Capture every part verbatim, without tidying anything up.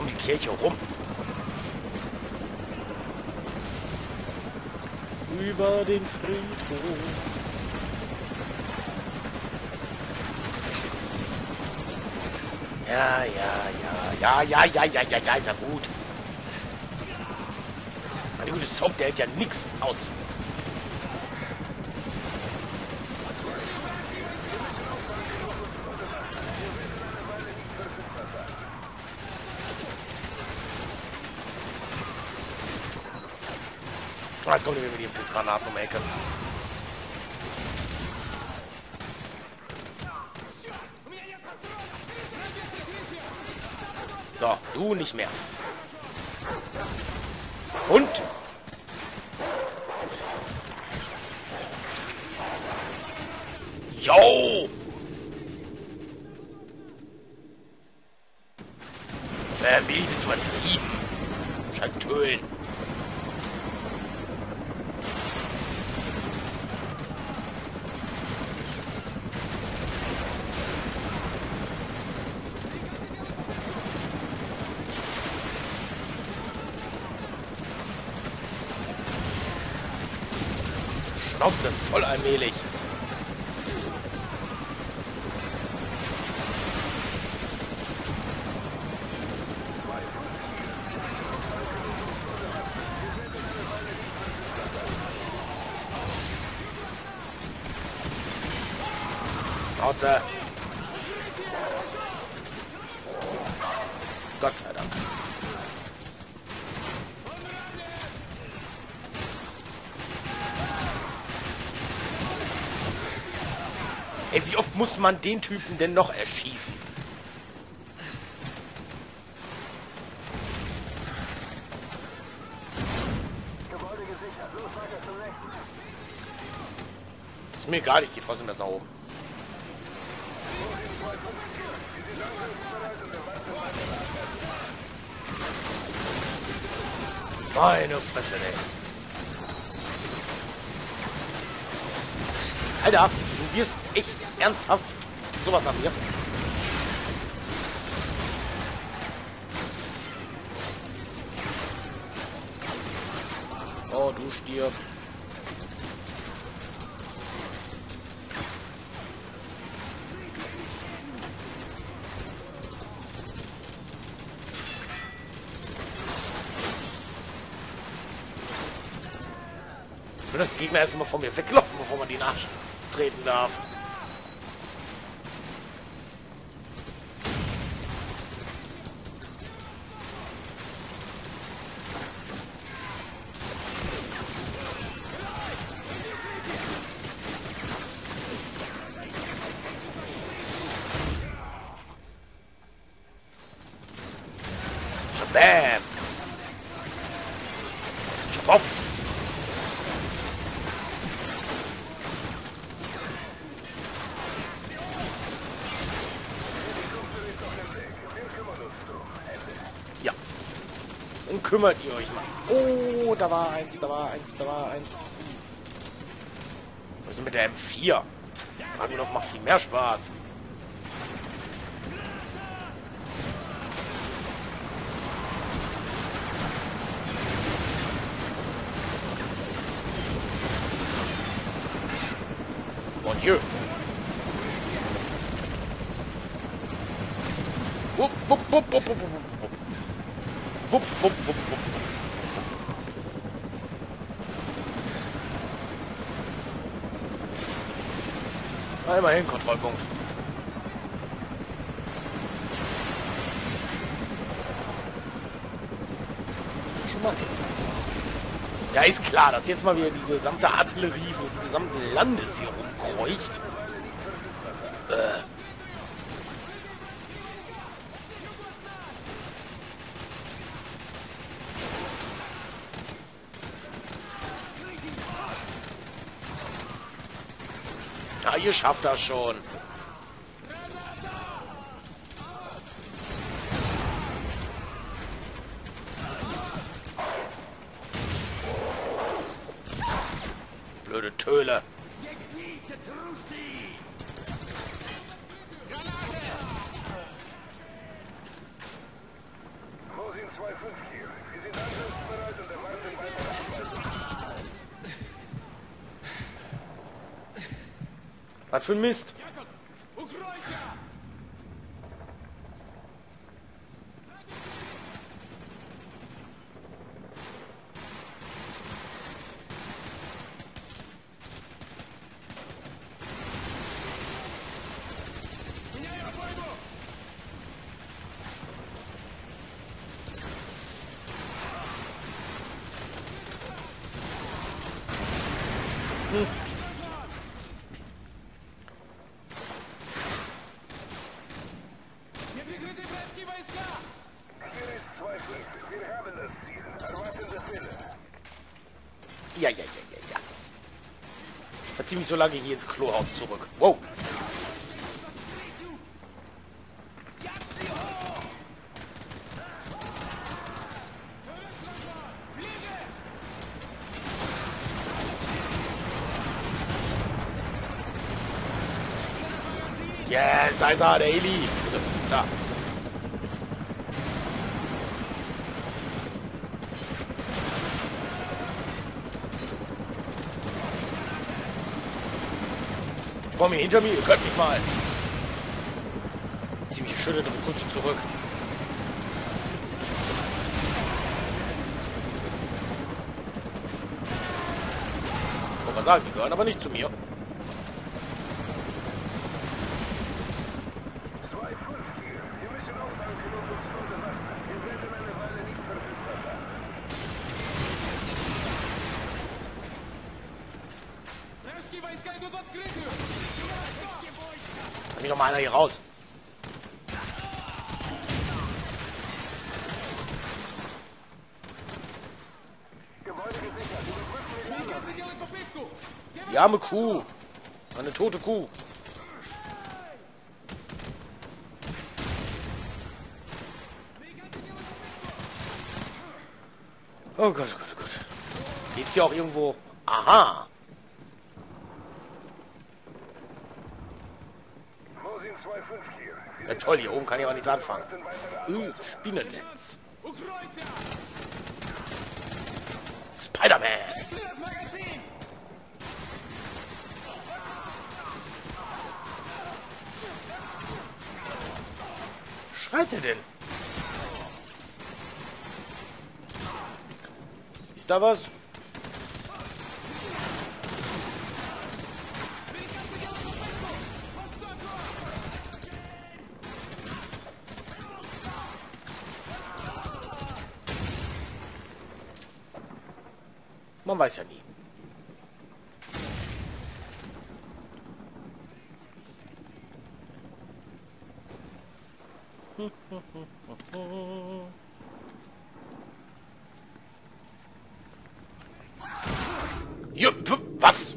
um die Kirche rum. Über den Friedhof. Ja, ja, ja, ja, ja, ja, ja, ja, ja, ist ja gut. Meine gute Soap, der hält ja nichts aus. Ah, jetzt kommt mit den Pissgranaten um die Ecke. So, du nicht mehr. Und? Jo! Wer will das übertrieben? Scheiß Tölen. Schnauze, voll allmählich. Schnauze. Gott sei Dank. Ey, wie oft muss man den Typen denn noch erschießen? Ist mir egal, ich gehe trotzdem erst nach oben. Meine Fresse, ey. Alter, du wirst echt ernsthaft sowas nach mir. Oh, du stirbst. Schön, dass die Gegner erst mal von mir weglaufen, bevor man die nachtreten darf. Bam! Schwupp! Ja. Dann kümmert ihr euch mal. Oh, da war eins, da war eins, da war eins. Also mit der M vier. Also das macht viel mehr Spaß. Mon Dieu. Wupp, wupp, wupp, wupp, wupp, wupp, wupp. Wupp, wupp, wupp, wupp. Einmal hin, Kontrollpunkt. Schon mal ja, ist klar, dass jetzt mal wieder die gesamte Artillerie des gesamten Landes hier rumkreucht. Äh. Ja, ihr schafft das schon. Blöde Töle. Was für ein Mist. Hm. Ja, ja, ja, ja, ja. Verzieh mich so lange hier ins Klohaus zurück. Wow. Yes, da ist er, der Heli. Da. Vor mir, hinter mir, ihr könnt mich mal. Ziemlich schöne Kutsche zurück. Ich wollte mal sagen, die gehören aber nicht zu mir. Kann mich noch mal einer hier raus. Die arme Kuh. Eine tote Kuh. Oh Gott, oh Gott, oh Gott. Geht's hier auch irgendwo... Aha. Ja, toll, hier oben kann ich aber nichts anfangen. Uh, Spinnennetz. Spider-Man. Schreit er denn? Ist da was? Man weiß ja nie. Jo, was?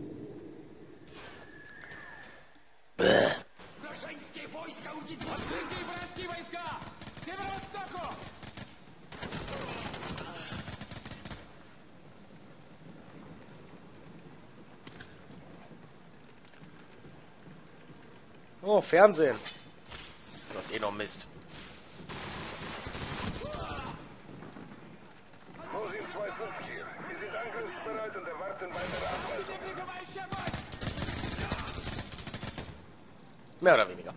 Bäh. Oh, Fernsehen. Das ist eh noch Mist. Wir sind angriffsbereit und erwarten weitere Anweisungen. Mehr oder weniger.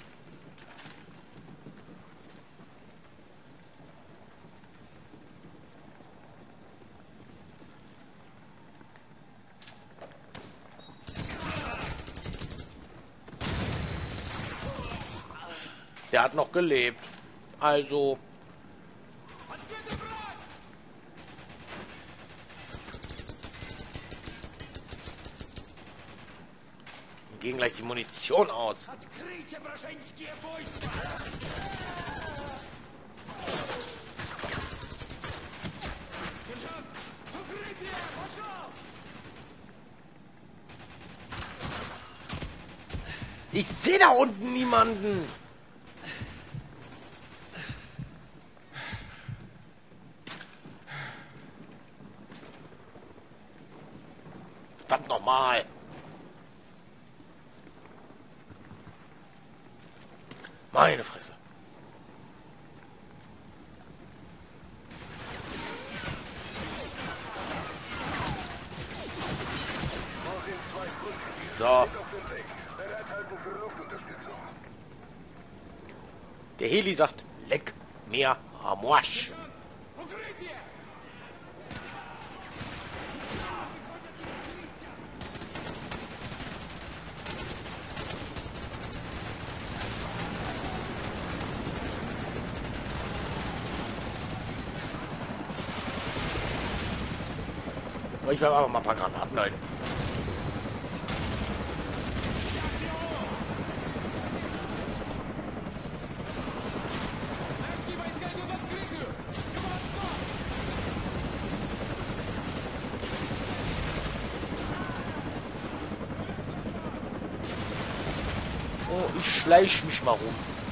Der hat noch gelebt. Also... Gehen gleich die Munition aus. Ich sehe da unten niemanden. Verdammt nochmal. Meine Fresse. So. Der Heli sagt, leck mehr Amorsch. Ich werde aber mal ein paar Granaten halten. Oh, ich schleiche mich mal rum.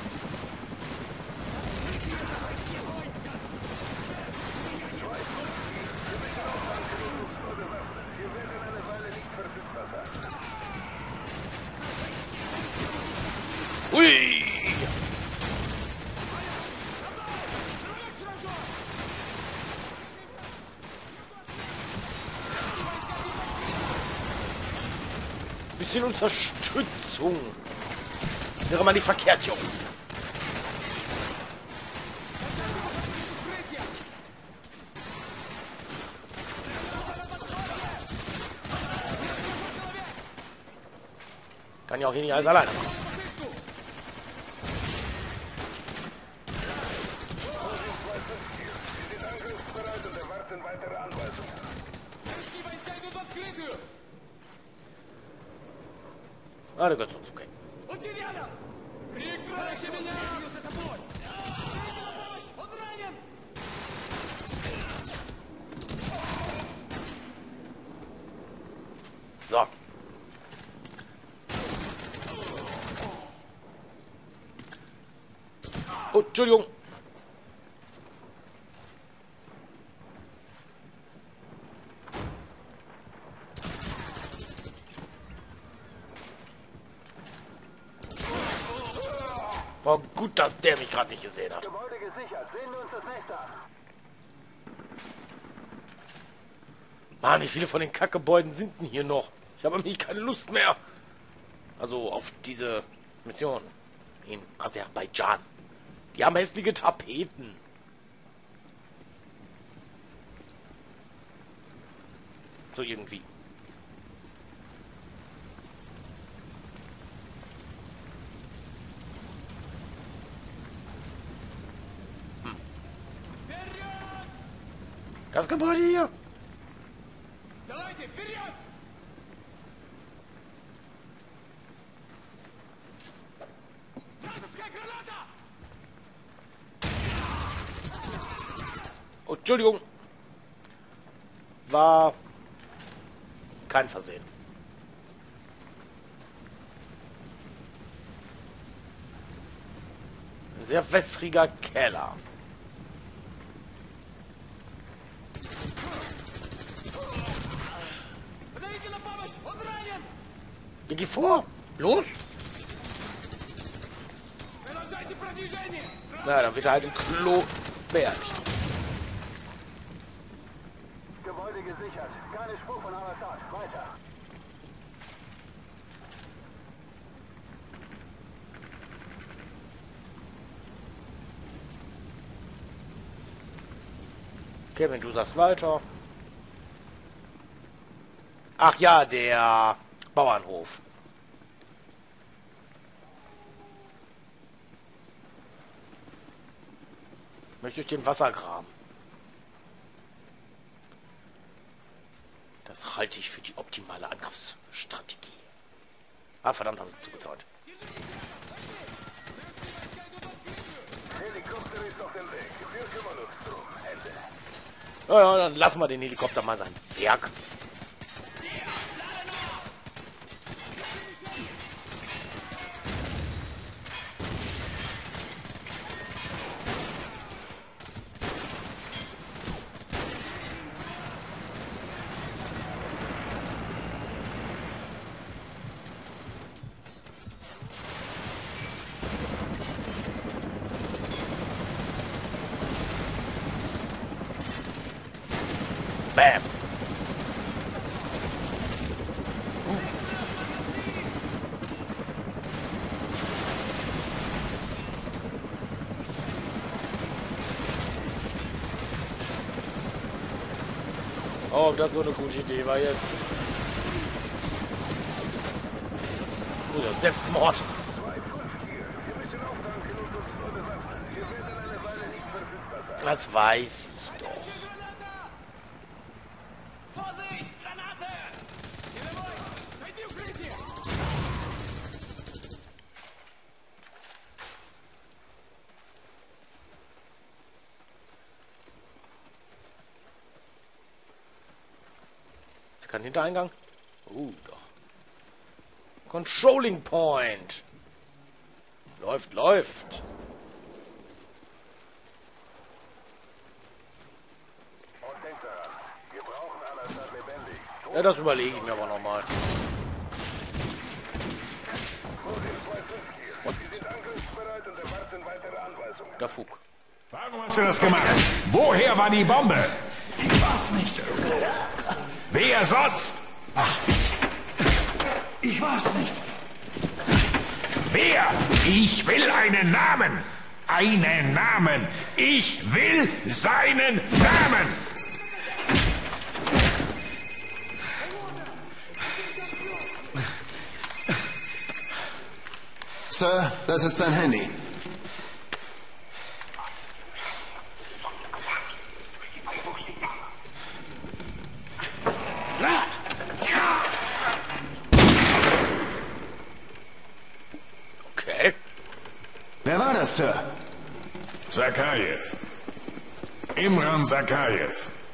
Ui! Bisschen Unterstützung. Wäre mal nicht verkehrt, Jungs. Kann ja auch hier nicht alles alleine machen. Ah, der gehört uns, okay. So. Oh, Entschuldigung. War gut, dass der mich gerade nicht gesehen hat. Gebäude gesichert. Sehen wir uns das nächste an. Mann, wie viele von den Kackgebäuden sind denn hier noch? Ich habe nämlich keine Lust mehr. Also auf diese Mission in Aserbaidschan. Die haben hässliche Tapeten. So irgendwie. Hm. Das Gebäude hier. Oh, Entschuldigung. War kein Versehen. Ein sehr wässriger Keller. Ja, geh vor. Los. Na, dann wird er halt im Klo beerdigt. Gebäude gesichert. Keine Spur von Al-Assad. Weiter. Okay, wenn du sagst weiter. Ach ja, der Bauernhof. Möchte ich den Wassergraben. Das halte ich für die optimale Angriffsstrategie. Ah, verdammt, haben sie zugezahlt. Helikopter ist auf dem Weg. Wir kümmern uns drum. Ende. Ja, ja, dann lassen wir den Helikopter mal sein Werk. Bam. Oh, ob das so eine gute Idee war jetzt. Oh, ja, Selbstmord. Das weiß ich doch. Vorsicht! Granate! Ist kein Hintereingang? Oh, doch. Controlling Point. Läuft, läuft. Und denkt daran, wir brauchen Al-Assad lebendig. Ja, das überlege ich mir aber nochmal. Sie sind angriffsbereit und erwarten weitere Anweisungen. Der Fug. Warum hast du das gemacht? Woher war die Bombe? Ich war's nicht. Wer sonst? Ich war's nicht. Wer? Ich will einen Namen. Einen Namen. Ich will seinen Namen. Sir, das ist sein Handy. Okay. Wer war das, Sir? Sakajew. Imran Sakajew.